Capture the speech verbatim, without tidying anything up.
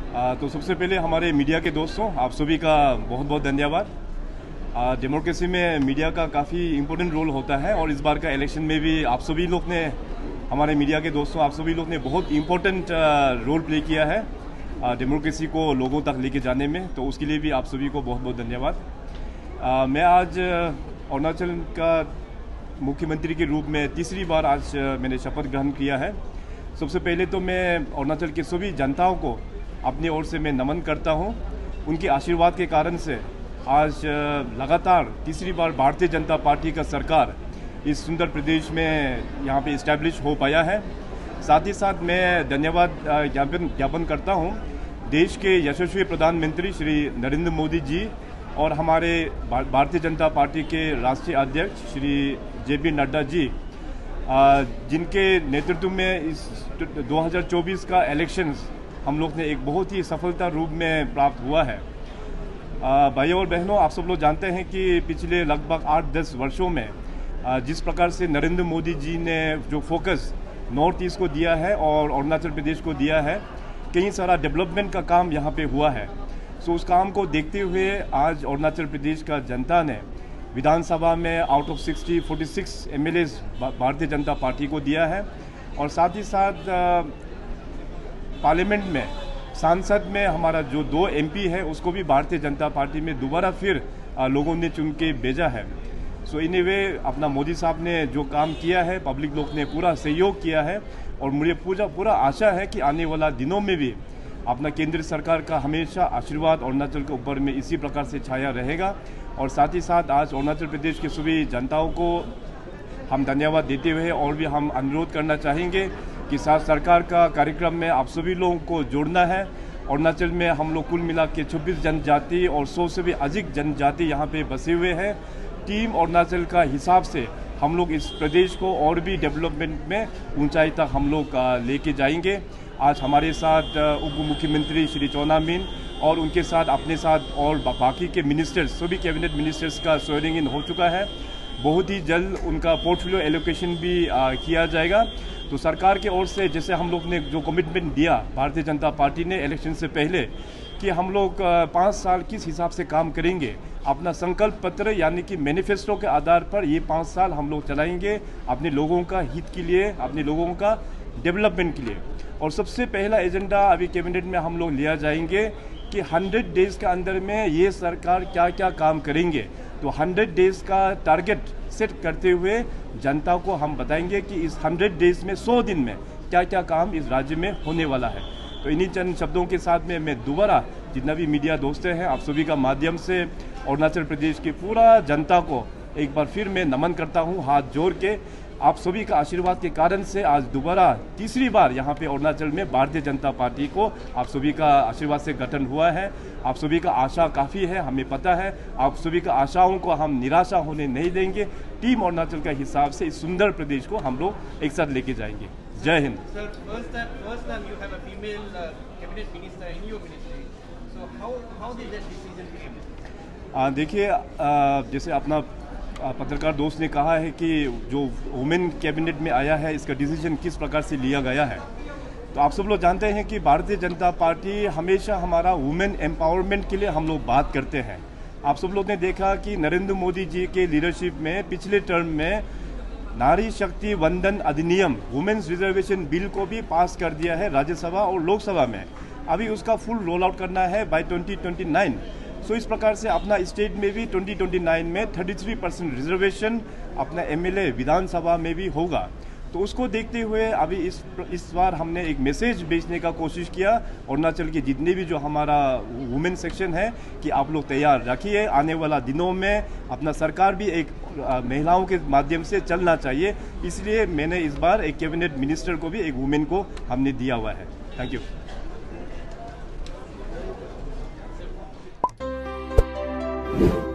आ, तो सबसे पहले हमारे मीडिया के दोस्तों, आप सभी का बहुत बहुत धन्यवाद। डेमोक्रेसी में मीडिया का काफ़ी इम्पोर्टेंट रोल होता है और इस बार का इलेक्शन में भी आप सभी लोग ने, हमारे मीडिया के दोस्तों, आप सभी लोग ने बहुत इम्पोर्टेंट रोल प्ले किया है डेमोक्रेसी को लोगों तक लेके जाने में। तो उसके लिए भी आप सभी को बहुत बहुत धन्यवाद। आ, मैं आज अरुणाचल का मुख्यमंत्री के रूप में तीसरी बार आज मैंने शपथ ग्रहण किया है। सबसे पहले तो मैं अरुणाचल के सभी जनताओं को अपनी ओर से मैं नमन करता हूं। उनके आशीर्वाद के कारण से आज लगातार तीसरी बार भारतीय जनता पार्टी का सरकार इस सुंदर प्रदेश में यहाँ पे इस्टेब्लिश हो पाया है। साथ ही साथ मैं धन्यवाद ज्ञापन ज्ञापन करता हूँ देश के यशस्वी प्रधानमंत्री श्री नरेंद्र मोदी जी और हमारे भारतीय जनता पार्टी के राष्ट्रीय अध्यक्ष श्री जे पी नड्डा जी, जिनके नेतृत्व में इस दो हज़ार चौबीस का इलेक्शंस हम लोग ने एक बहुत ही सफलता रूप में प्राप्त हुआ है। भाइयों और बहनों, आप सब लोग जानते हैं कि पिछले लगभग आठ दस वर्षों में जिस प्रकार से नरेंद्र मोदी जी ने जो फोकस नॉर्थ ईस्ट को दिया है और अरुणाचल प्रदेश को दिया है, कई सारा डेवलपमेंट का काम यहाँ पे हुआ है। सो उस काम को देखते हुए आज अरुणाचल प्रदेश का जनता ने विधानसभा में out of sixty forty six M L As Bharatiya Janata party को दिया है और साथ ही साथ पार्लियामेंट में सांसद में हमारा जो दो एम पी है उसको भी भारतीय जनता पार्टी में दोबारा फिर आ, लोगों ने चुन के भेजा है। सो इन ए वे अपना मोदी साहब ने जो काम किया है, पब्लिक लोग ने पूरा सहयोग किया है और मुझे पूरा पूरा आशा है कि आने वाला दिनों में भी अपना केंद्र सरकार का हमेशा आशीर्वाद अरुणाचल के ऊपर में इसी प्रकार से छाया रहेगा। और साथ ही साथ आज अरुणाचल प्रदेश के सभी जनताओं को हम धन्यवाद देते हुए और भी हम अनुरोध करना चाहेंगे कि साथ सरकार का कार्यक्रम में आप सभी लोगों को जोड़ना है। अरुणाचल में हम लोग कुल मिला के छब्बीस जनजाति और सौ से भी अधिक जनजाति यहाँ पे बसे हुए हैं। टीम अरुणाचल का हिसाब से हम लोग इस प्रदेश को और भी डेवलपमेंट में ऊंचाई तक हम लोग लेके जाएंगे। आज हमारे साथ उप मुख्यमंत्री श्री चौना मीन और उनके साथ अपने साथ और बाकी के मिनिस्टर्स, सभी कैबिनेट मिनिस्टर्स का स्वेरिंग इन हो चुका है। बहुत ही जल्द उनका पोर्टफोलियो एलोकेशन भी आ, किया जाएगा। तो सरकार की ओर से जैसे हम लोग ने जो कमिटमेंट दिया भारतीय जनता पार्टी ने इलेक्शन से पहले कि हम लोग पाँच साल किस हिसाब से काम करेंगे, अपना संकल्प पत्र यानी कि मैनिफेस्टो के आधार पर ये पाँच साल हम लोग चलाएंगे अपने लोगों का हित के लिए, अपने लोगों का डेवलपमेंट के लिए। और सबसे पहला एजेंडा अभी कैबिनेट में हम लोग लिया जाएंगे कि हंड्रेड डेज के अंदर में ये सरकार क्या क्या काम करेंगे। तो हंड्रेड डेज का टारगेट सेट करते हुए जनता को हम बताएंगे कि इस हंड्रेड डेज में सौ दिन में क्या क्या काम इस राज्य में होने वाला है। तो इन्हीं चंद शब्दों के साथ में मैं दोबारा जितना भी मीडिया दोस्त हैं आप सभी का माध्यम से अरुणाचल प्रदेश की पूरा जनता को एक बार फिर मैं नमन करता हूं, हाथ जोड़ के। आप सभी का आशीर्वाद के कारण से आज दोबारा तीसरी बार यहाँ पे अरुणाचल में भारतीय जनता पार्टी को आप सभी का आशीर्वाद से गठन हुआ है। आप सभी का आशा काफ़ी है, हमें पता है। आप सभी का आशाओं को हम निराशा होने नहीं देंगे। टीम अरुणाचल का हिसाब से इस सुंदर प्रदेश को हम लोग एक साथ लेके जाएंगे। जय हिंद। देखिए, जैसे अपना पत्रकार दोस्त ने कहा है कि जो वुमेन कैबिनेट में आया है इसका डिसीजन किस प्रकार से लिया गया है। तो आप सब लोग जानते हैं कि भारतीय जनता पार्टी हमेशा हमारा वुमेन एम्पावरमेंट के लिए हम लोग बात करते हैं। आप सब लोग ने देखा कि नरेंद्र मोदी जी के लीडरशिप में पिछले टर्म में नारी शक्ति वंदन अधिनियम वुमेन्स रिजर्वेशन बिल को भी पास कर दिया है राज्यसभा और लोकसभा में। अभी उसका फुल रोल आउट करना है by twenty twenty nine. So इस प्रकार से अपना स्टेट में भी ट्वेंटी ट्वेंटी नाइन में तैंतीस परसेंट रिजर्वेशन अपना एमएलए विधानसभा में भी होगा। तो उसको देखते हुए अभी इस इस बार हमने एक मैसेज भेजने का कोशिश किया अरुणाचल के जितने भी जो हमारा वुमेन सेक्शन है कि आप लोग तैयार रखिए, आने वाला दिनों में अपना सरकार भी एक महिलाओं के माध्यम से चलना चाहिए। इसलिए मैंने इस बार एक कैबिनेट मिनिस्टर को भी एक वुमेन को हमने दिया हुआ है। Thank you.